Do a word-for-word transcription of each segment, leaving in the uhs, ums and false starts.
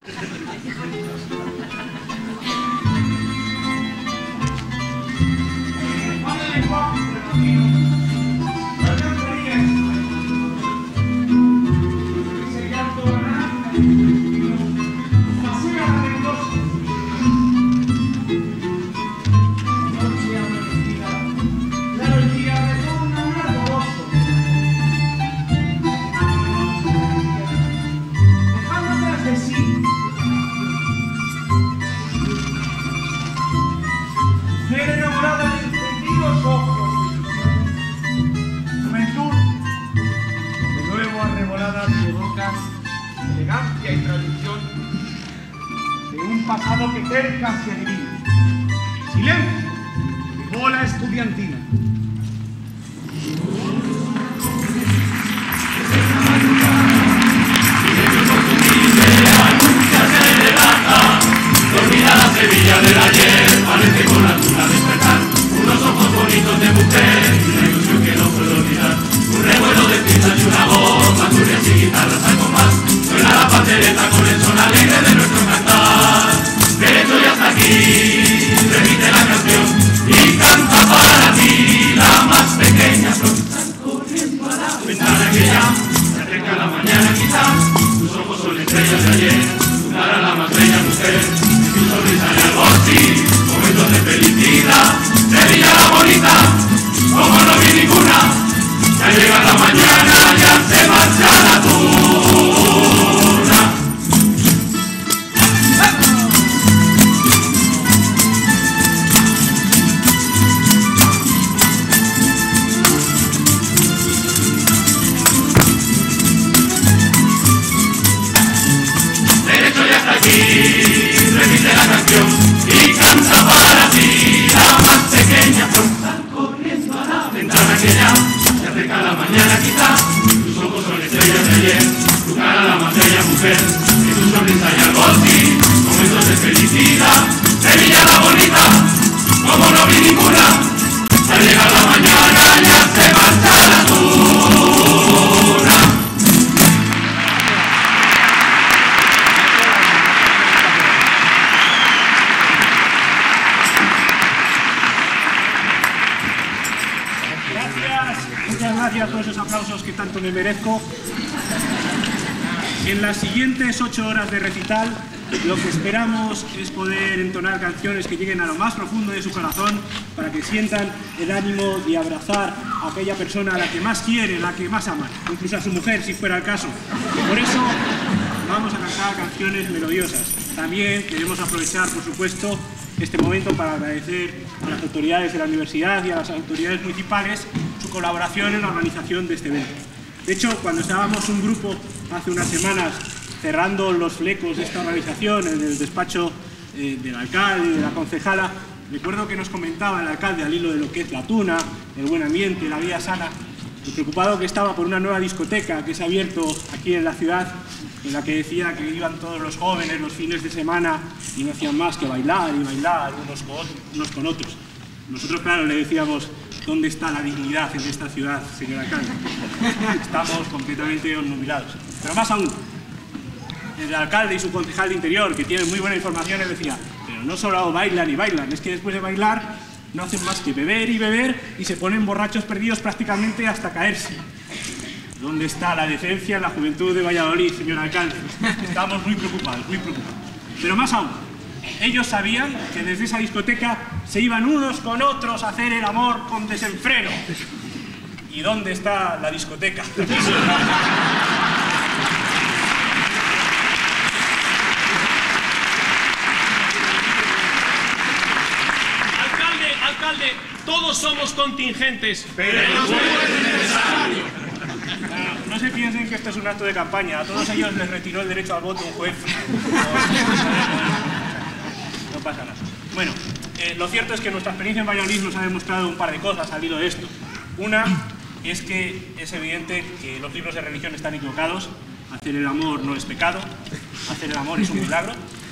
Elegancia y tradición de un pasado que cerca se adivina. Silencio, bola estudiantina. Dormida la Sevilla del ayer, parece con la luna despertar. Unos ojos bonitos de mujer y una ilusión que no puedo olvidar. Un revuelo de piezas y una voz, bandurrias y guitarras al compás. Suena la pandereta con el son alegre de nuestro cantar. Derecho y hasta aquí, repite la canción y canta para ti la más pequeña flor. Están corriendo a la ventana que ya se acerca la mañana quizás. Tus ojos son estrellas de ayer, tu cara la más bella mujer. Tu sonrisa y algo así, momentos de felicidad. Sevilla la bonita, como no vi ninguna. Ya llega la mañana, ya se marcha la tuna. Derecho y hasta aquí, repite la canción y canta para ti la más pequeña flor. Están corriendo a la ventana que ya se acerca la mañana quizá. Tus ojos son estrellas de ayer, tu cara la más bella mujer. En tu sonrisa hay algo así, momentos de felicidad. Sevilla la bonita, como no vi ninguna. Ya llega la mañana, ya se marcha la tuna. Muchas gracias por esos aplausos que tanto me merezco. En las siguientes ocho horas de recital, lo que esperamos es poder entonar canciones que lleguen a lo más profundo de su corazón para que sientan el ánimo de abrazar a aquella persona a la que más quieren, a la que más aman, incluso a su mujer si fuera el caso. Por eso vamos a cantar canciones melodiosas. También queremos aprovechar, por supuesto, este momento para agradecer a las autoridades de la universidad y a las autoridades municipales su colaboración en la organización de este evento. De hecho, cuando estábamos un grupo hace unas semanas cerrando los flecos de esta organización en el despacho eh, del alcalde y de la concejala, recuerdo que nos comentaba el alcalde al hilo de lo que es la tuna, el buen ambiente, la vida sana, y preocupado que estaba por una nueva discoteca que se ha abierto aquí en la ciudad, en la que decía que iban todos los jóvenes los fines de semana y no hacían más que bailar y bailar unos con, unos con otros. Nosotros, claro, le decíamos: ¿dónde está la dignidad en esta ciudad, señor alcalde? Estamos completamente obnubilados. Pero más aún, el alcalde y su concejal de Interior, que tienen muy buena información, les decía: pero no solo bailan y bailan, es que después de bailar no hacen más que beber y beber y se ponen borrachos perdidos prácticamente hasta caerse. ¿Dónde está la decencia en la juventud de Valladolid, señor alcalde? Estamos muy preocupados, muy preocupados. Pero más aún, ellos sabían que desde esa discoteca se iban unos con otros a hacer el amor con desenfreno. ¿Y dónde está la discoteca? Alcalde, alcalde, todos somos contingentes. Pero no es necesario. No se piensen que esto es un acto de campaña. A todos ellos les retiró el derecho al voto un juez. No pasa nada. Bueno, eh, lo cierto es que nuestra experiencia en Valladolid nos ha demostrado un par de cosas al hilo de esto. Una es que es evidente que los libros de religión están equivocados. Hacer el amor no es pecado. Hacer el amor es un milagro.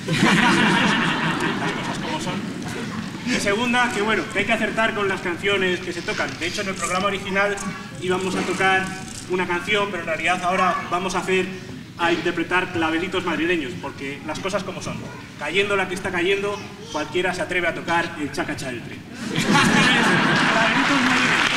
Las cosas como son. Y segunda, que bueno, que hay que acertar con las canciones que se tocan. De hecho, en el programa original íbamos a tocar una canción, pero en realidad ahora vamos a hacer a interpretar clavelitos madrileños, porque las cosas como son. Cayendo la que está cayendo, cualquiera se atreve a tocar el chacacha del tren. Clavelitos madrileños.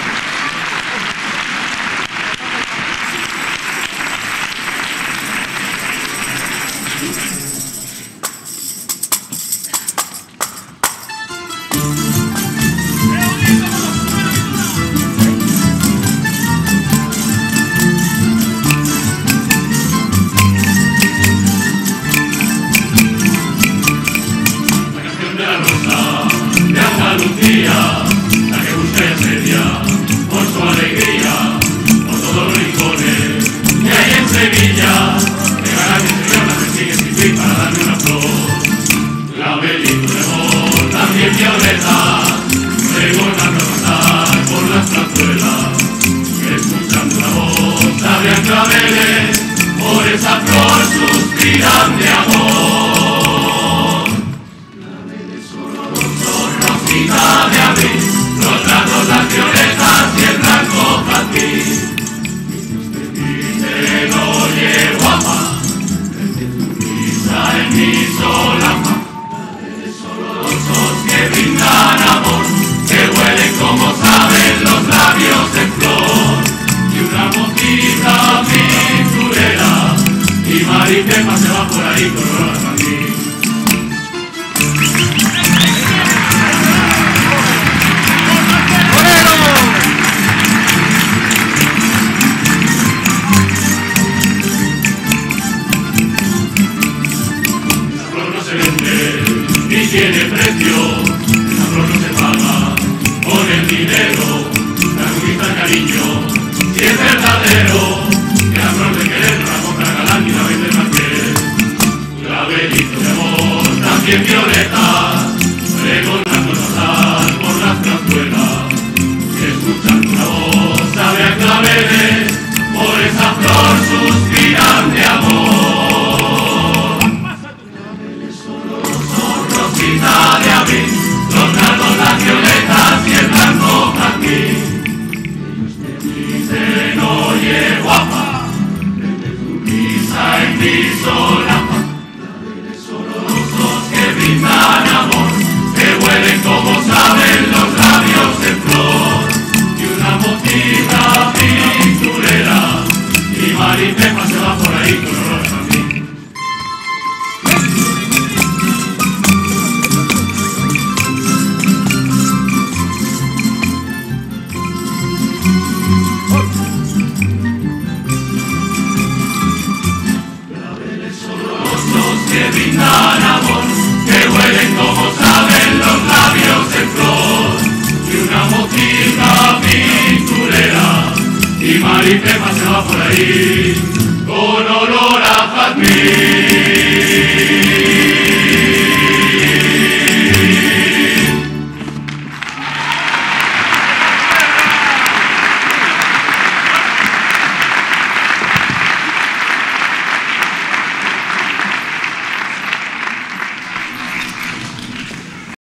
La que busca seria por su alegría, por todos los rincones que hay en Sevilla, que ganan y señor la persigue sin fin para darle una flor. Clavelito de amor, también violetas, recordando pasar por las plazuelas, escuchando una voz, abrían claveles, por esa flor suspiran de amor. De abril, los brazos, las violetas y el blanco jazmín. Usted dice, oye guapa, desde tu risa en mi solapa, de solo los ojos que brindan amor, que huelen como saben los labios en flor, y una mojita pinturera, y Maripepa se va por ahí con olor a jazmín. Ni tiene precio, esa flor no se paga con el dinero, tranquiliza el cariño, si es verdadero, que la flor de querer no la compra galán ni la vende marqués. Clavelito de amor, también violetas, pregonando pasar por las plazuelas, escuchando una voz, sabe a claveles, por esa flor suspiran de amor. De abril, los brazos, las violetas y el blanco jazmín. Ellos te dicen, oye guapa, desde tu risa en mi solapa, de solo los ojos que brindan amor, que huelen como saben los labios en flor, y una mojita pinturera, y Maripepa se va por ahí con olor a jazmín. Que brindan amor, que huelen como saben los labios en flor, y una mojita pinturera, y Maripepa se va por ahí con olor a jazmín.